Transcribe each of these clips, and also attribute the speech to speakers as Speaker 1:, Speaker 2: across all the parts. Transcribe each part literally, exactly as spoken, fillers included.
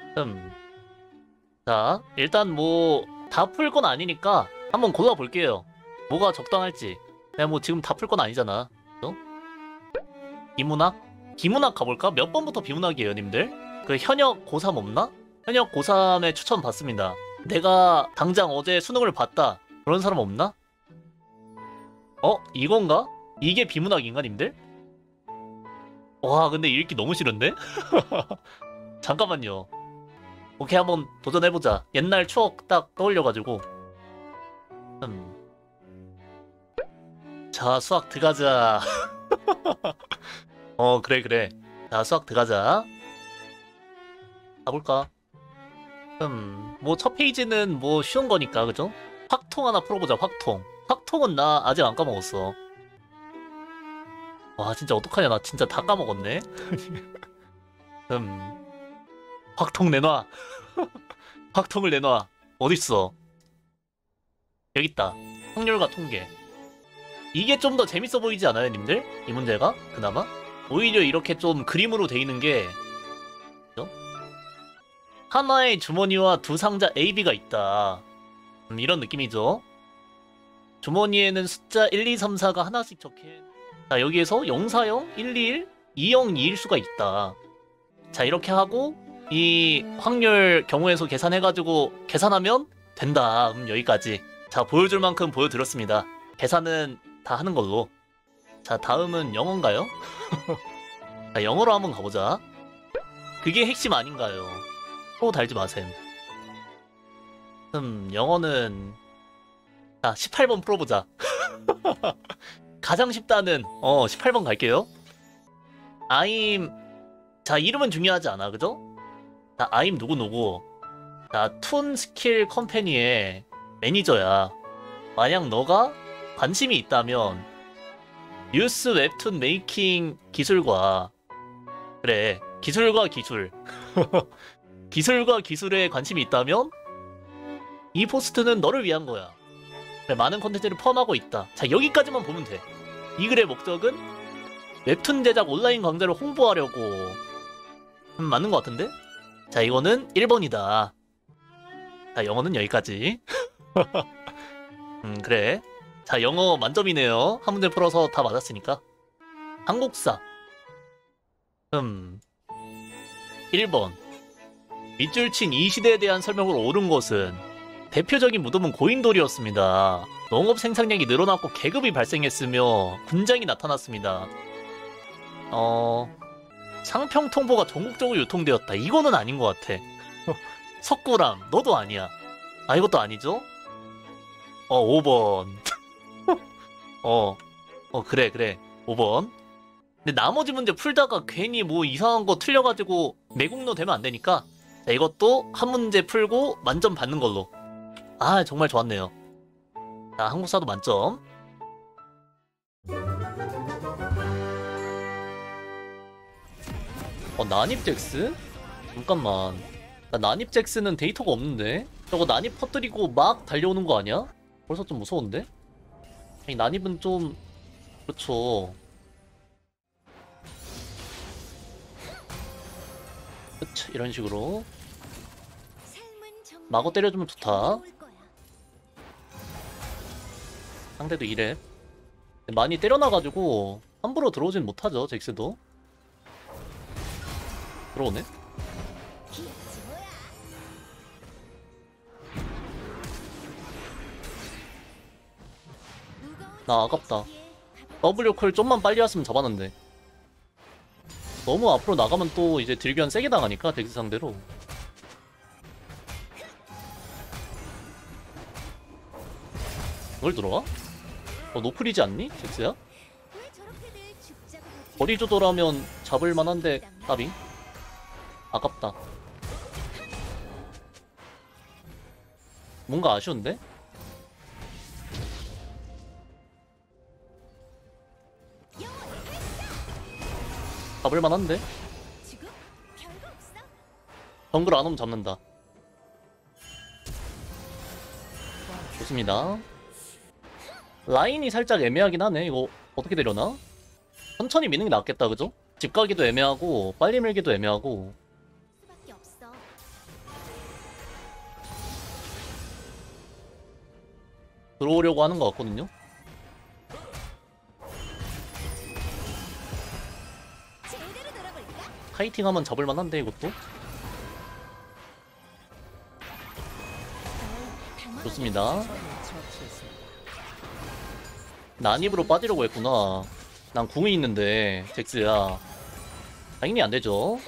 Speaker 1: 음. 자, 일단 뭐 다 풀 건 아니니까 한번 골라볼게요. 뭐가 적당할지. 내가 뭐 지금 다 풀 건 아니잖아. 그죠? 비문학? 비문학 가볼까? 몇 번부터 비문학이에요, 님들? 그 현역 고삼 없나? 현역 고삼에 추천 받습니다. 내가 당장 어제 수능을 봤다. 그런 사람 없나? 어? 이건가? 이게 비문학인가, 님들? 와, 근데 읽기 너무 싫은데? 잠깐만요. 오케이, 한번 도전해보자. 옛날 추억 딱 떠올려가지고. 음. 자, 수학 들어가자. 어, 그래, 그래. 자, 수학 들어가자. 가볼까? 음, 뭐, 첫 페이지는 뭐, 쉬운 거니까, 그죠? 확통 하나 풀어보자, 확통. 확통은 나 아직 안 까먹었어. 와, 진짜 어떡하냐, 나 진짜 다 까먹었네. 음, 확통 내놔. 확통을 내놔. 어딨어? 여깄다. 확률과 통계. 이게 좀 더 재밌어 보이지 않아요, 님들? 이 문제가? 그나마? 오히려 이렇게 좀 그림으로 돼 있는 게, 그죠? 하나의 주머니와 두 상자 A, B가 있다. 음, 이런 느낌이죠. 주머니에는 숫자 일, 이, 삼, 사가 하나씩 적혀. 자, 여기에서 영사형, 일이일, 이영, 이일 수가 있다. 자, 이렇게 하고 이 확률 경우에서 계산해가지고 계산하면 된다. 음, 여기까지. 자, 보여줄 만큼 보여드렸습니다. 계산은 다 하는 걸로. 자, 다음은 영어인가요? 자, 영어로 한번 가보자. 그게 핵심 아닌가요? 또 달지 마셈. 음, 영어는 자, 십팔 번 풀어보자. 가장 쉽다는 어 십팔 번 갈게요. I'm 자, 이름은 중요하지 않아, 그죠? 자, I'm 누구누구. 자, 툰 스킬 컴퍼니의 매니저야. 만약 너가 관심이 있다면 뉴스 웹툰 메이킹 기술과 그래, 기술과 기술 기술과 기술에 관심이 있다면 이 포스트는 너를 위한 거야. 그래, 많은 컨텐츠를 포함하고 있다. 자, 여기까지만 보면 돼. 이 글의 목적은 웹툰 제작 온라인 강좌를 홍보하려고. 음, 맞는 것 같은데? 자, 이거는 일 번이다. 자, 영어는 여기까지. 음, 그래. 자, 영어 만점이네요. 한 문제 풀어서 다 맞았으니까. 한국사. 음, 일 번. 밑줄 친 이 시대에 대한 설명으로 옳은 것은 대표적인 무덤은 고인돌이었습니다. 농업 생산량이 늘어났고 계급이 발생했으며 군장이 나타났습니다. 어... 상평통보가 전국적으로 유통되었다. 이거는 아닌 것 같아. 석굴암, 너도 아니야. 아, 이것도 아니죠? 어, 오 번. 어, 어, 그래, 그래. 오 번. 근데 나머지 문제 풀다가 괜히 뭐 이상한 거 틀려가지고 매국노 되면 안 되니까 자, 이것도 한 문제 풀고 만점 받는 걸로. 아, 정말 좋았네요. 자, 한국사도 만점. 어, 난입잭스? 잠깐만. 나 난입잭스는 데이터가 없는데? 저거 난입 퍼뜨리고 막 달려오는 거 아니야? 벌써 좀 무서운데? 아니, 난입은 좀... 그렇죠. 그치, 이런 식으로. 마구 때려주면 좋다. 상대도 이래. 많이 때려놔가지고 함부로 들어오진 못하죠, 잭스도. 들어오네? 나 아깝다. 더블유 콜 좀만 빨리 왔으면 잡았는데. 너무 앞으로 나가면 또 이제 딜견 세게 당하니까, 잭스 상대로. 널 들어와? 어, 노플이지 않니? 잭스야? 거리 조절하면 잡을 만한데, 까비. 아깝다. 뭔가 아쉬운데? 잡을 만한데? 정글 안 오면 잡는다. 좋습니다. 라인이 살짝 애매하긴 하네. 이거 어떻게 되려나? 천천히 미는 게 낫겠다, 그죠? 집 가기도 애매하고 빨리 밀기도 애매하고. 들어오려고 하는 것 같거든요.
Speaker 2: 제대로 돌아볼까?
Speaker 1: 카이팅 하면 잡을만한데 이것도. 좋습니다. 난입으로 빠지려고 했구나. 난 궁이 있는데 잭스야. 당연히 안 되죠.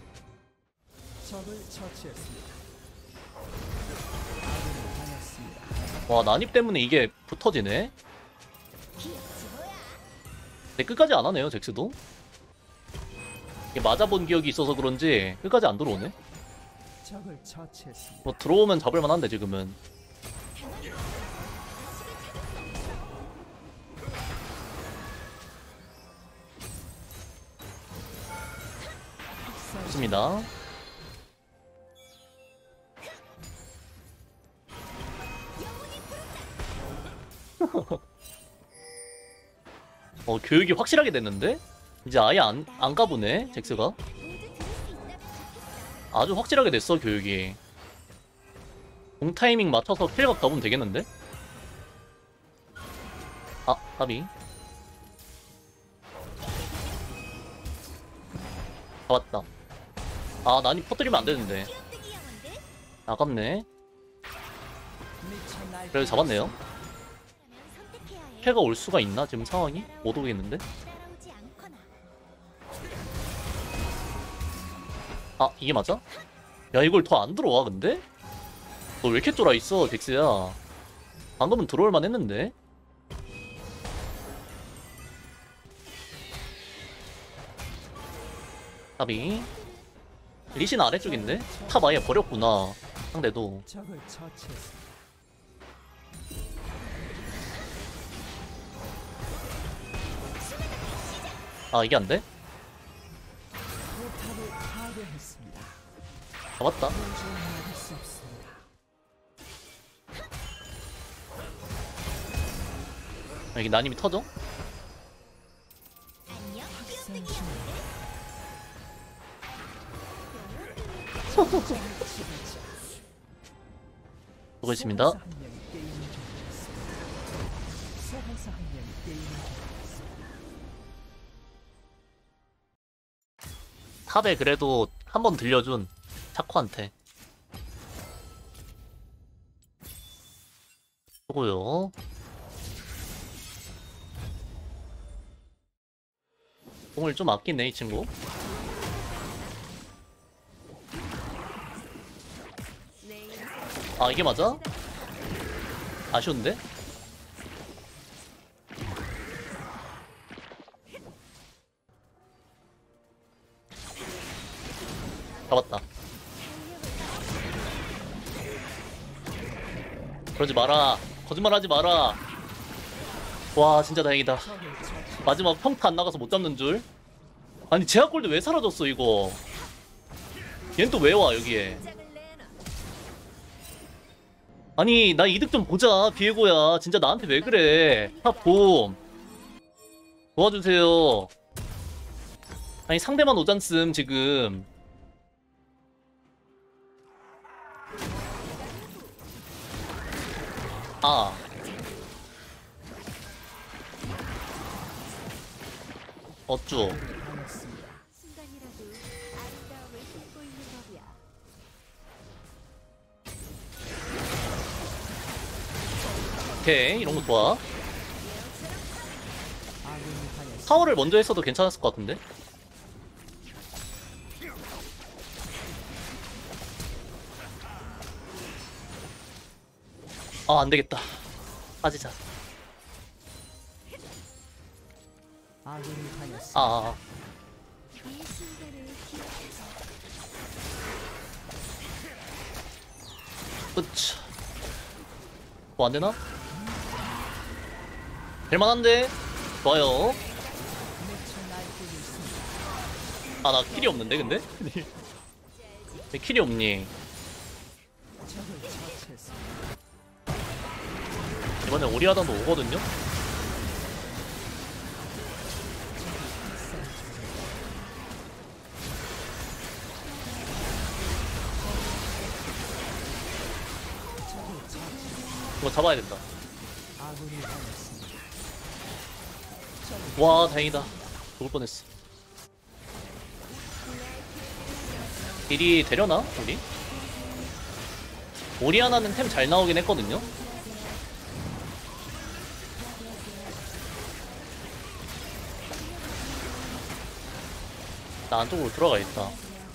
Speaker 3: 적을 처치했습니다. 아군이 당했습니다.
Speaker 1: 와, 난입 때문에 이게 붙어지네.
Speaker 2: 귀엽지 뭐야?
Speaker 1: 근데 끝까지 안 하네요, 잭스도. 이게 맞아본 기억이 있어서 그런지 끝까지 안 들어오네.
Speaker 3: 적을 처치했습니다.
Speaker 1: 뭐 들어오면 잡을만한데 지금은. 좋습니다. 어, 교육이 확실하게 됐는데? 이제 아예 안, 안 가보네, 잭스가.
Speaker 2: 모두 들을 수 있다면 좋겠어.
Speaker 1: 아주 확실하게 됐어, 교육이. 공 타이밍 맞춰서 킬각 잡으면 되겠는데? 아, 까비. 잡았다. 아, 난이 퍼뜨리면 안 되는데.
Speaker 2: 귀염둥이 영혼들?
Speaker 1: 아깝네.
Speaker 3: 미쳐 날
Speaker 1: 그래도 잡았네요.
Speaker 2: 그러면 선택해야 해.
Speaker 1: 패가 올 수가 있나, 지금 상황이? 못 오겠는데?
Speaker 2: 따라오지 않거나.
Speaker 1: 아, 이게 맞아? 야, 이걸 더 안 들어와, 근데? 너 왜 이렇게 쫄아있어, 덱스야? 방금은 들어올만 했는데? 답이 리신 아래쪽인데? 탑 아예 버렸구나, 상대도.
Speaker 3: 적을 처치했습니다.
Speaker 1: 아, 이게 안 돼?
Speaker 3: 포탑을 파괴했습니다.
Speaker 1: 잡았다.
Speaker 3: 도저히 막을 수 없습니다.
Speaker 1: 여기 난임이 터져?
Speaker 2: 안녕
Speaker 3: 학생
Speaker 2: 귀염둥이
Speaker 3: 중
Speaker 2: 영혼들.
Speaker 1: 수고했습니다.
Speaker 3: 소방사 한 명이 게임을 종료했습니다. 소방사 한 명이 게임을 종료했습니다.
Speaker 1: 탑에 그래도 한 번 들려준 차코한테. 수고요. 공을 좀 아끼네, 이 친구.
Speaker 2: 내 인생
Speaker 1: 아, 이게 맞아? 아쉬운데? 잡았다. 그러지 마라. 거짓말 하지 마라. 와, 진짜 다행이다.
Speaker 3: 적을 처치.
Speaker 1: 마지막 평타 안 나가서 못 잡는 줄. 아니, 제약골드 왜 사라졌어, 이거? 얜 또 왜 와, 여기에?
Speaker 2: 장을 내놔.
Speaker 1: 아니, 나 이득 좀 보자, 비에고야. 진짜 나한테 왜 그래? 탑봄. 도와주세요. 아니, 상대만 오잔씀, 지금. 아. 어쭈.
Speaker 3: 당했습니다.
Speaker 2: 순간이라도 아름다움을 품고 있는 법이야.
Speaker 1: 오케이, 이런 거 좋아.
Speaker 3: 아군이 당했습니다.
Speaker 1: 타워를 먼저 했어도 괜찮았을 것 같은데? 아, 안 되겠다. 빠지자.
Speaker 3: 아군이 당했습니다.
Speaker 1: 아, 아, 아.
Speaker 2: 이 순간을 기억해서
Speaker 1: 으차. 뭐 안 되나? 될만한데? 좋아요.
Speaker 3: 미쳐 날뛰고 있습니다.
Speaker 1: 아, 나 킬이 없는데, 근데? 왜 킬이 없니?
Speaker 3: 적을 처치했습니다.
Speaker 1: 이번에 오리아단도 오거든요? 이거 잡아야 된다.
Speaker 3: 아군이 당했습니다.
Speaker 1: 와 다행이다. 죽을 뻔했어. 딜이 되려나 우리? 오리아나는 템 잘 나오긴 했거든요. 나 안쪽으로 들어가야겠다.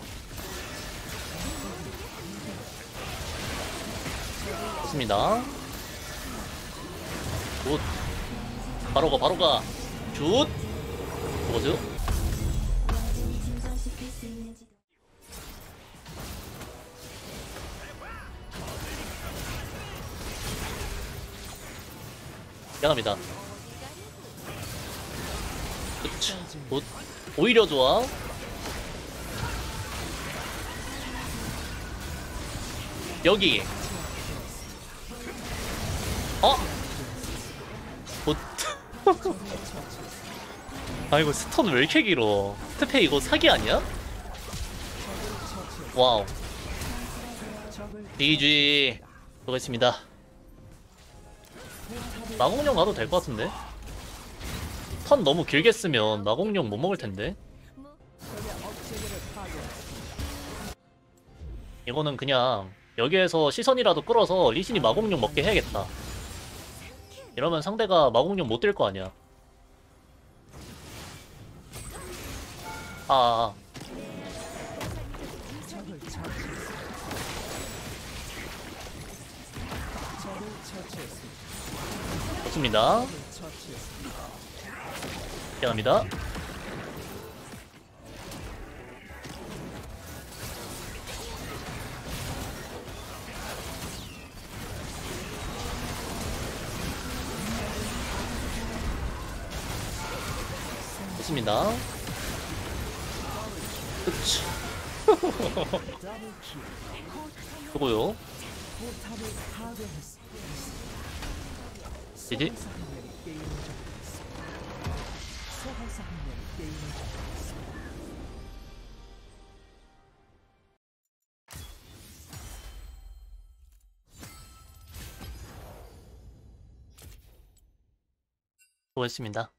Speaker 1: 좋습니다. 굿. 바로 가, 바로 가. 굿. 뭐죠? 미안합니다. 그쵸. 굿. 오히려 좋아. 여기. 어? 굿. 아 이거 스턴 왜 이렇게 길어? 스페 이거 사기 아니야? 와우. 디지 수고했습니다. 마공룡 가도 될 것 같은데? 턴 너무 길게 쓰면 마공룡 못 먹을 텐데. 이거는 그냥 여기에서 시선이라도 끌어서 리신이 마공룡 먹게 해야겠다. 이러면 상대가 마공룡 못 들 거 아니야. 아,
Speaker 3: 적을 처치했습니다. 적을 처치했습니다.
Speaker 1: 좋습니다.
Speaker 3: 적을 처치했습니다.
Speaker 1: 미안합니다. 좋습니다. 그치.
Speaker 3: 더블킬.
Speaker 1: 수고요.
Speaker 3: 포탑을 파괴했습니다.
Speaker 1: 이제
Speaker 3: 소환사 한 명이 게임을 접었습니다. 소환사 한 명이 게임을 접었습니다.
Speaker 1: 수고했습니다.